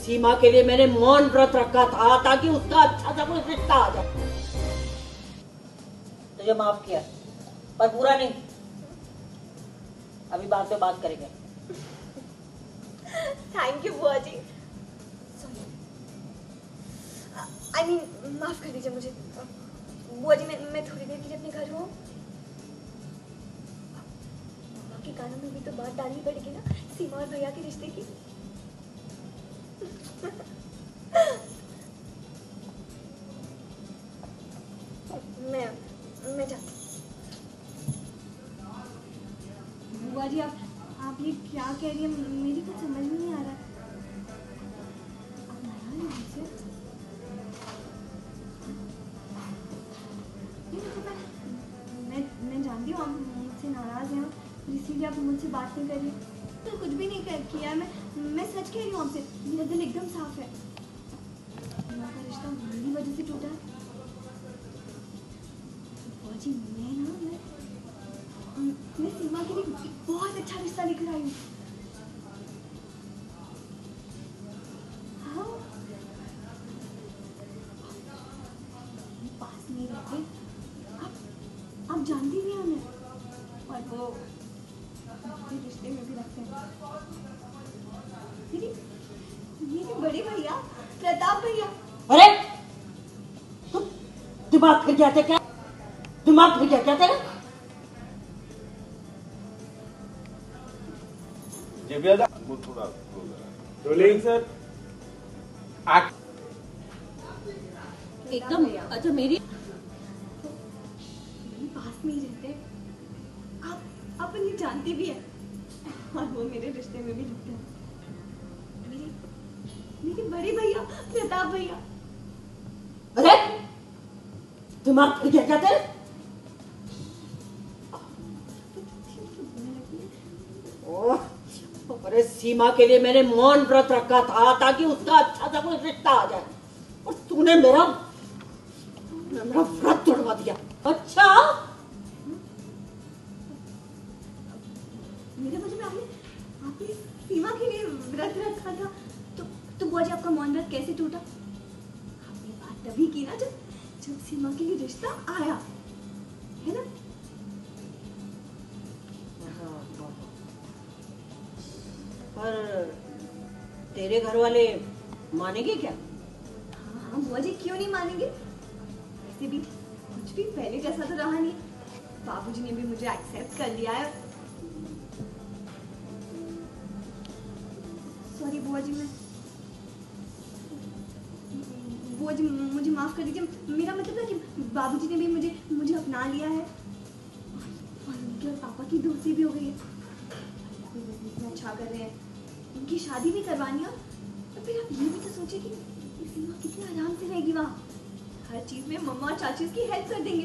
सीमा के लिए मैंने मौन व्रत रखा था ताकि उसका अच्छा सा कोई रिश्ता आ जाए। तुझे माफ किया पर पूरा नहीं, अभी बाद में बात करेंगे। थैंक यू बुआ जी। आई मीन माफ कर दीजिए मुझे बुआ जी। मैं थोड़ी देर के लिए अपने घर हूँ। मामा के कानों में भी तो बात डालनी पड़ेगी ना सीमा और भैया के रिश्ते की। मैं जाती हूँ। बुआ जी आप ये क्या कह रही है? मेरी कुछ समझ में नहीं आ रहा है। आप नाराज हैं मुझसे? मैं जानती हूँ आप मुझसे नाराज हैं इसीलिए आप मुझसे बात नहीं कर रही। तो कुछ भी नहीं किया मैं सच कह रही हूँ आपसे। मेरा दिल एकदम साफ है। हमारा रिश्ता मेरी वजह से टूटा है। जी मैं सीमा के लिए बहुत अच्छा रिश्ता लेकर आई हूँ। हाँ पास नहीं रहते आप जानती भी हैं उन्हें और वो रिश्ते में भी रखते हैं। मेरे बड़े भैया प्रताप भैया। अरे दिमाग फिर जाते क्या? दिमाग फिर क्या तेरा? Rolling sir. एकदम अच्छा मेरी पास में ही रहते आप उन्हें जानती भी है और वो मेरे रिश्ते में भी लगते हैं। मेरे बड़े भैया प्रताप भैया। अरे दिमाग फिर क्या तेरा? अरे सीमा के लिए मैंने मौन व्रत रखा था ताकि उसका अच्छा सा कोई रिश्ता आ जाए और तूने मेरा व्रत तोड़वा दिया। अच्छा मेरे वजह में आपने सीमा के लिए व्रत रखा था तो बुआ जी आपका मौन व्रत कैसे टूटा? आपने बात तभी की ना जब सीमा के लिए रिश्ता आया है ना? पर तेरे घर वाले मानेंगे क्या? हाँ बुआ जी क्यों नहीं मानेंगे? वैसे भी कुछ भी पहले जैसा तो रहा नहीं। बाबूजी ने भी मुझे एक्सेप्ट कर लिया है। सॉरी बुआ जी बुआ जी मुझे माफ कर दीजिए। मेरा मतलब है कि बाबूजी ने भी मुझे अपना लिया है और उनके और पापा की दोस्ती भी हो गई है। अच्छा कर रहे हैं, उनकी शादी भी करवानी है। तो फिर आप ये भी तो सोचिए कि सीमा कितने आराम से रहेगी वहाँ। हर चीज में मम्मा और चाची उसकी हेल्प कर देंगे।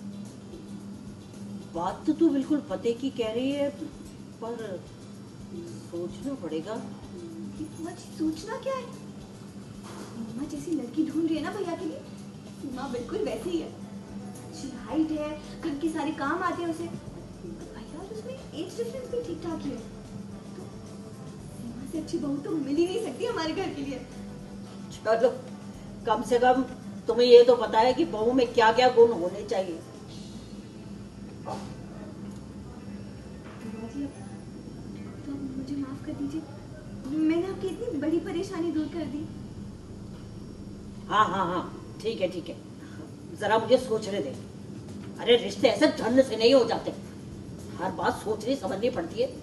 बात तो तू बिल्कुल पते की कह रही है पर सोचना पड़ेगा। सोचना क्या है? मम्मा जैसी लड़की ढूंढ रही है ना भैया के लिए, सीमा बिल्कुल वैसी ही है। अच्छी हाइट है, घर के सारे काम आते हैं उसे। भैया और उसमें एज डिफरेंस भी ठीक ठाक ही है। से अच्छी बहू तो मिल ही नहीं सकती हमारे घर के लिए। चलो कम से कम तुम्हें ये तो पता है कि बहू में क्या क्या गुण होने चाहिए। तो मुझे माफ कर दीजिए, मैंने आपकी इतनी बड़ी परेशानी दूर कर दी। हाँ ठीक है जरा मुझे सोचने दे। अरे रिश्ते ऐसे धन से नहीं हो जाते, हर बात सोचनी समझनी पड़ती है।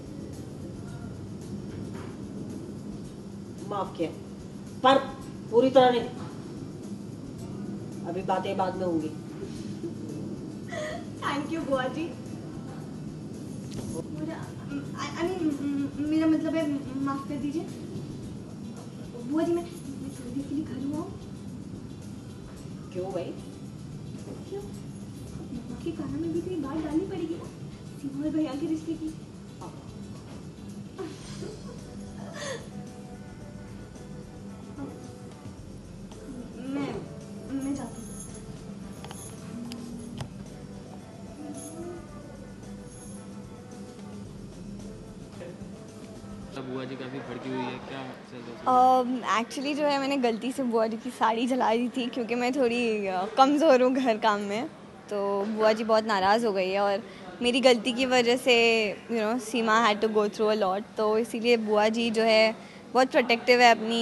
माफ किया पर पूरी तरह नहीं, अभी बातें बाद में होंगी। थैंक यू बुआ जी। मेरा मतलब है माफ कर दीजिए बुआ जी। मैं थोड़ी देर के लिए घर हुआ। क्यों भाई? क्यों? मम्मा के कानों में भी कोई बात डालनी पड़ेगी ना सीमा और भैया के रिश्ते की। मैं जाती हूँ। बुआ जी काफ़ी भड़की हुई है, क्या चल रहा है? एक्चुअली जो है मैंने गलती से बुआ जी की साड़ी जला दी थी क्योंकि मैं थोड़ी कमज़ोर हूँ घर काम में, तो बुआ जी बहुत नाराज़ हो गई है और मेरी गलती की वजह से Seema had to go through a lot, तो इसीलिए बुआ जी जो है बहुत प्रोटेक्टिव है अपनी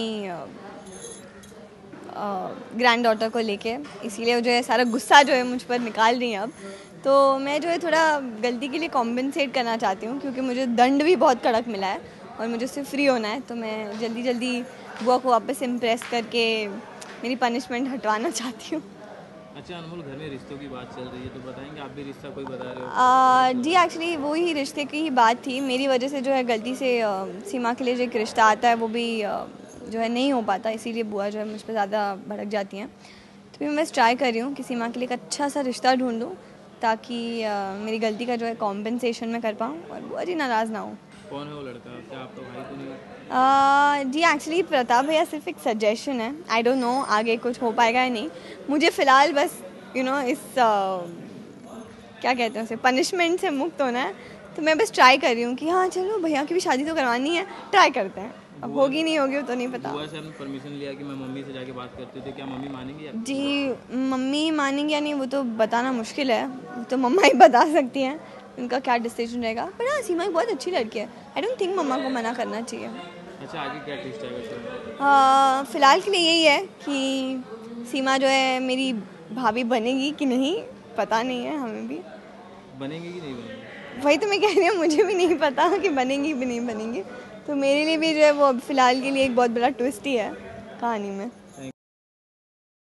ग्रैंड डॉटर को लेके, इसीलिए जो है सारा गुस्सा जो है मुझ पर निकाल रही हैं अब। तो मैं जो है थोड़ा गलती के लिए कॉम्पनसेट करना चाहती हूँ क्योंकि मुझे दंड भी बहुत कड़क मिला है और मुझे उससे फ्री होना है, तो मैं जल्दी जल्दी बुआ को वापस इम्प्रेस करके मेरी पनिशमेंट हटवाना चाहती हूँ। अच्छा अनमोल, घर में रिश्तों की बात चल रही है, तो बताएंगे आप भी रिश्ता कोई बता रहे हो? जी एक्चुअली वो ही रिश्ते की ही बात थी, मेरी वजह से जो है गलती से सीमा के लिए जो एक रिश्ता आता है वो भी जो है नहीं हो पाता, इसीलिए बुआ जो है मुझ पर ज़्यादा भड़क जाती हैं। तो मैं बस ट्राई कर रही हूँ कि सीमा के लिए एक अच्छा सा रिश्ता ढूंढूँ ताकि मेरी गलती का जो है कॉम्पनसेशन मैं कर पाऊँ और बुआ जी नाराज़ ना हो। कौन है वो लड़का? क्या आपका भाई तो नहीं? जी एक्चुअली प्रताप भैया सिर्फ एक सजेशन है, आई डोंट नो आगे कुछ हो पाएगा या नहीं। मुझे फ़िलहाल बस इस क्या कहते हैं उसे पनिशमेंट से मुक्त होना है, तो मैं बस ट्राई कर रही हूँ कि हाँ चलो भैया की भी शादी तो करवानी है, ट्राई करते हैं। अब होगी नहीं होगी तो नहीं पता। बुआ से हमने परमिशन लिया कि मैं मम्मी से जाके बात करती हूँ, तो क्या मम्मी मानेंगी? जी मम्मी मानेंगी या नहीं वो तो बताना मुश्किल है, वो तो मम्मा ही बता सकती हैं उनका क्या डिसीजन रहेगा। पर हाँ सीमा एक बहुत अच्छी लड़की है, आई डोंट थिंक मम्मा को मना करना चाहिए। अच्छा आगे क्या ट्विस्ट आएगा इसमें? फ़िलहाल के लिए यही है कि सीमा जो है मेरी भाभी बनेगी कि नहीं पता नहीं है हमें भी। बनेंगे कि नहीं बनेंगे? वही तो मैं कह रही हूँ, मुझे भी नहीं पता कि बनेंगी भी नहीं बनेंगी, तो मेरे लिए भी जो है वो अब फ़िलहाल के लिए एक बहुत बड़ा ट्विस्ट ही है कहानी में।